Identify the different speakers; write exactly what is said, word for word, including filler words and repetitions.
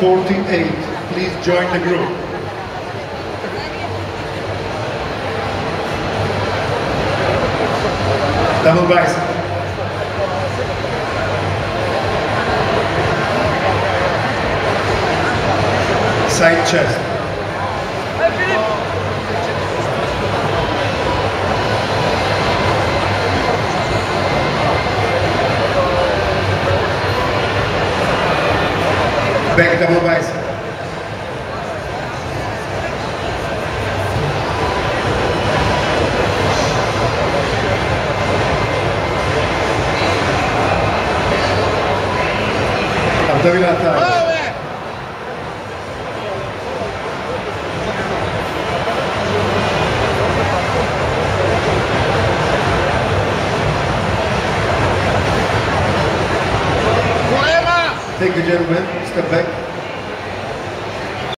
Speaker 1: forty-eight. Please join the group. Double bicep. Side chest.
Speaker 2: Hey, Philippe.
Speaker 1: Back double bicep. Abdominal thrust. Take the gentleman, step back.